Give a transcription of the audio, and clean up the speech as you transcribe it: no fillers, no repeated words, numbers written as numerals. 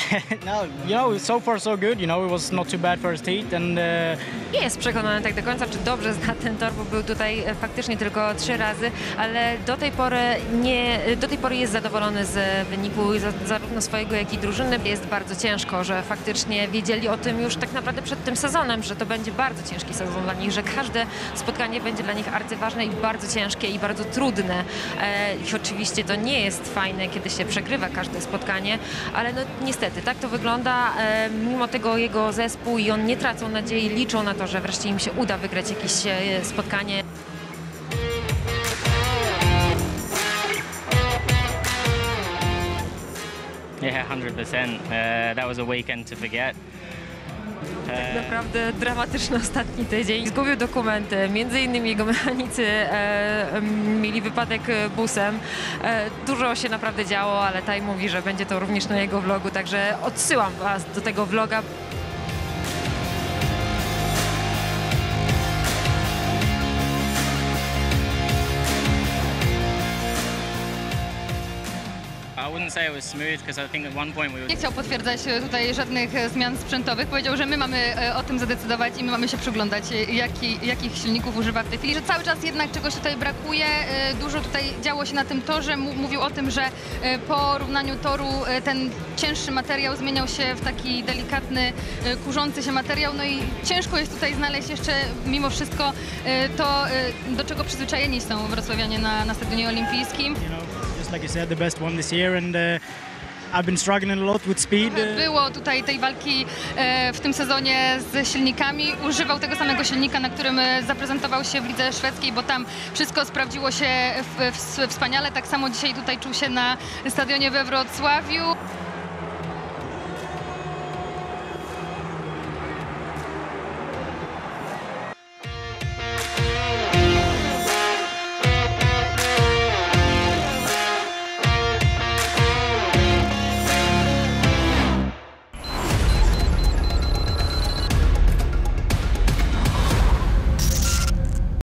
No, so far so good. It was not too bad first heat, and Nie jest przekonany tak do końca, czy dobrze zna ten tor, bo był tutaj faktycznie tylko 3 razy, ale do tej pory jest zadowolony z wyniku zarówno swojego, jak i drużyny. Jest bardzo ciężko, że faktycznie wiedzieli o tym już tak naprawdę przed tym sezonem, że to będzie bardzo ciężki sezon dla nich, że każde spotkanie będzie dla nich arcyważne i bardzo ciężkie i bardzo trudne. I oczywiście to nie jest fajne, kiedy się przegrywa każde spotkanie, ale no niestety tak to wygląda. Mimo tego jego zespół i on nie tracą nadziei, liczą na to, że wreszcie im się uda wygrać jakieś spotkanie. Yeah, 100%. That was a weekend to forget. Tak naprawdę dramatyczny ostatni tydzień. Zgubił dokumenty, między innymi jego mechanicy mieli wypadek busem. Dużo się naprawdę działo, ale Taj mówi, że będzie to również na jego vlogu, także odsyłam was do tego vloga. Nie chciał potwierdzać tutaj żadnych zmian sprzętowych. Powiedział, że my mamy o tym zadecydować i my mamy się przyglądać, jakich silników używa w tej chwili. Że cały czas jednak czegoś tutaj brakuje. Dużo tutaj działo się na tym torze. Mówił o tym, że po równaniu toru ten cięższy materiał zmieniał się w taki delikatny, kurzący się materiał. No i ciężko jest tutaj znaleźć jeszcze mimo wszystko to, do czego przyzwyczajeni są wrocławianie na stadionie olimpijskim. Like you said, the best one this year, and I've been struggling a lot with speed. Było tutaj tej walki w tym sezonie z silnikami. Używał tego samego silnika, na którym zaprezentował się w lidze szwedzkiej, bo tam wszystko sprawdziło się wspaniale. Tak samo dzisiaj tutaj czuł się na stadionie we Wrocławiu.